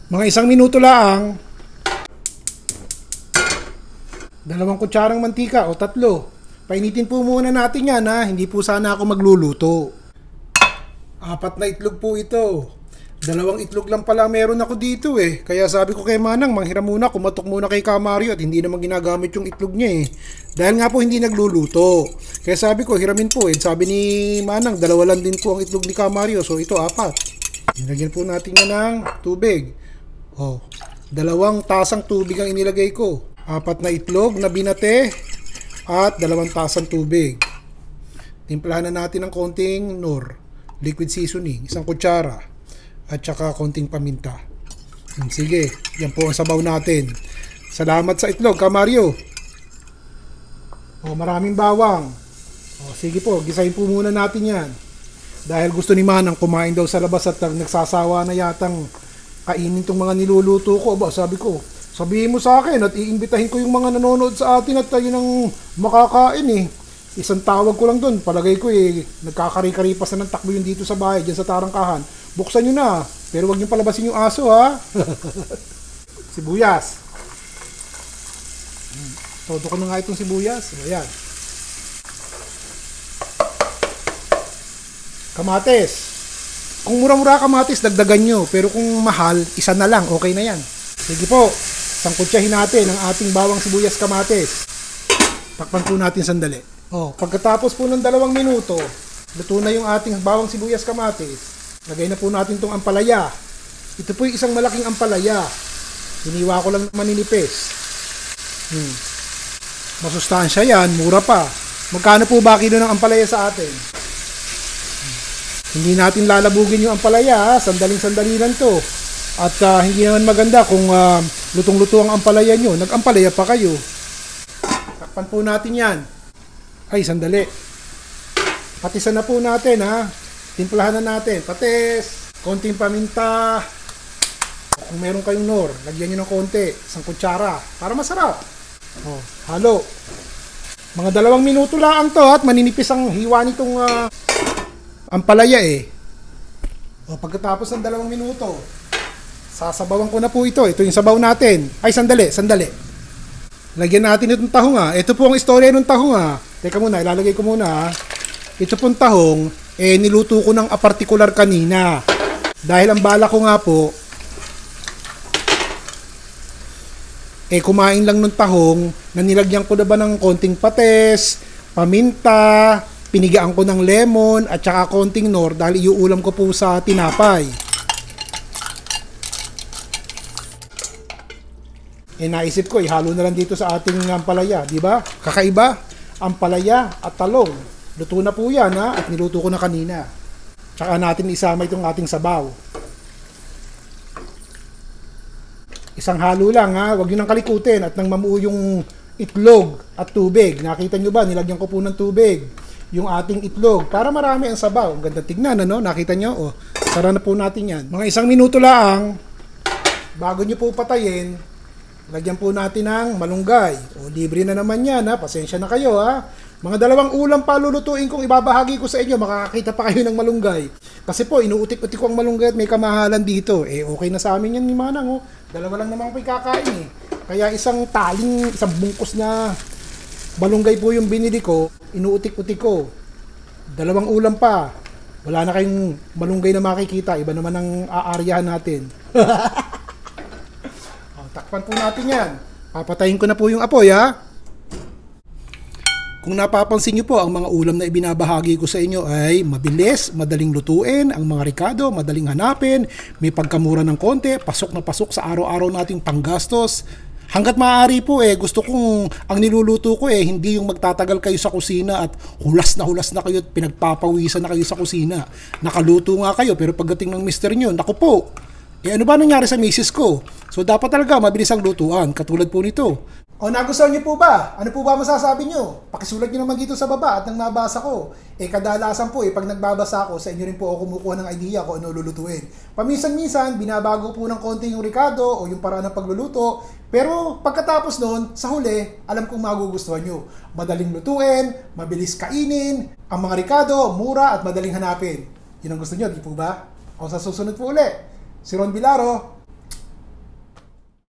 Mga 1 minuto lang. 2 kutsarang mantika o 3. Painitin po muna natin yan ha. Hindi po sana ako magluluto. 4 na itlog po ito. 2 itlog lang pala meron ako dito eh. Kaya sabi ko kay Manang, manghiram muna, kumatok muna kay Kamario at hindi naman ginagamit yung itlog niya eh. Dahil nga po hindi nagluluto. Kaya sabi ko, hiramin po eh. Sabi ni Manang, 2 lang din po ang itlog ni Kamario. So ito 4. Nilagyan po natin yan ng tubig. 2 tasang tubig ang inilagay ko. 4 na itlog na binate at 2 tasang tubig. Timplahan na natin ng konting Knorr liquid seasoning, 1 kutsara at saka konting paminta. Sige, yan po ang sabaw natin. Salamat sa itlog, Kamario. Maraming bawang. Sige po, gisahin po muna natin yan. Dahil gusto ni Manang kumain daw sa labas at nagsasawa na yatang kainin tong mga niluluto ko. Sabi ko, sabihin mo sa akin at iimbitahin ko yung mga nanonood sa atin at tayo nang makakain eh. Isang tawag ko lang doon. Palagay ko eh, nagkakari-karipas na ng takbo yun dito sa bahay, dyan sa tarangkahan. Buksan nyo na. Pero wag nyo palabasin yung aso ha. Sibuyas. Todo ko na nga itong sibuyas. Ayan. Kamatis. Kung mura-mura kamatis, dagdagan nyo. Pero kung mahal, 1 na lang. Okay na yan. Sige po. Sangkutsahin natin ang ating bawang sibuyas kamatis. Takpan po natin sandali. Pagkatapos po ng 2 minuto, luto na yung ating bawang sibuyas kamatis. Lagay na po natin itong ampalaya. Ito po yung isang malaking ampalaya. Hiniwa ko lang maninipis. Masustansya yan, mura pa. Magkano po ba kilo ng ampalaya sa atin? Hindi natin lalabugin yung ampalaya, sandaling-sandali lang to. At hindi naman maganda kung lutong-luto ang ampalaya nyo. Nag-ampalaya pa kayo. Takpan po natin yan. Ay, sandali. Patisan na po natin ha. Timplahan na natin. Patis, konting paminta. Kung meron kayong Knorr, lagyan nyo ng konti. 1 kutsara. Para masarap. Halo. Mga 2 minuto lang to at maninipis ang hiwa nitong ampalaya eh. Pagkatapos ng 2 minuto, sasabawan ko na po ito. Ito yung sabaw natin. Ay, sandali. Lagyan natin itong tahong ha. Ito po ang istorya ng tahong ha. Teka muna, ilalagay ko muna ha. Ito pong tahong, niluto ko ng apartikular kanina. Dahil ang bala ko nga po, kumain lang ng tahong na nilagyan ko na ba ng konting patis, paminta, pinigaan ko ng lemon at saka konting Knorr dahil iuulam ko po sa tinapay. Naisip ko, ihalo na lang dito sa ating ampalaya, di ba? Kakaiba, ampalaya at talong. Luto na po yan ha, at niluto ko na kanina. Tsaka natin isama itong ating sabaw. Isang halo lang ha, huwag nyo nang kalikutin at nang mamuo yung itlog at tubig. Nakita nyo ba, nilagyan ko po ng tubig yung ating itlog para marami ang sabaw. Ang ganda tignan ano, nakita nyo? Tara na po natin yan. Mga 1 minuto lang, bago nyo po patayin, lagyan po natin ng malunggay. Libre na naman yan ha, pasensya na kayo ha. Mga 2 ulam pa lulutuin kong ibabahagi ko sa inyo, makakakita pa kayo ng malunggay. Kasi po, inuutik-utik ko ang malunggay at may kamahalan dito. Okay na sa amin yan ni Manang 2 lang naman ako kakain eh. Kaya isang bungkus na malunggay po yung binili ko, inuutik-utik ko. 2 ulam pa. Wala na kayong malunggay na makikita, iba naman ang aaryahan natin. Takpan po natin yan. Papatayin ko na po yung apoy ha. Kung napapansin nyo po, ang mga ulam na ibinabahagi ko sa inyo ay mabilis, madaling lutuin, ang mga rikado, madaling hanapin, may pagkamura ng konti, pasok na pasok sa araw-araw nating panggastos. Hanggat maaari po gusto kong ang niluluto ko hindi yung magtatagal kayo sa kusina at hulas na kayo at pinagpapawisan na kayo sa kusina. Nakaluto nga kayo pero pagdating ng mister nyo, naku po, ano ba nangyari sa misis ko? So dapat talaga mabilis ang lutuan, katulad po nito. Nagustuhan niyo po ba? Ano po ba masasabi niyo? Pakisulat niyo naman dito sa baba at nang nabasa ko. Kadalasan po pag nagbabasa ako, sa inyo rin po ako kumukuha ng idea kung ano lulutuin. Paminsan-minsan, binabago po ng konti yung ricado o yung paraan ng pagluluto. Pero pagkatapos nun, sa huli, alam kong magugustuhan niyo. Madaling lutuin, mabilis kainin, ang mga ricado, mura at madaling hanapin. Yun ang gusto niyo, di po ba? O sa susunod po uli, si Ron Bilaro,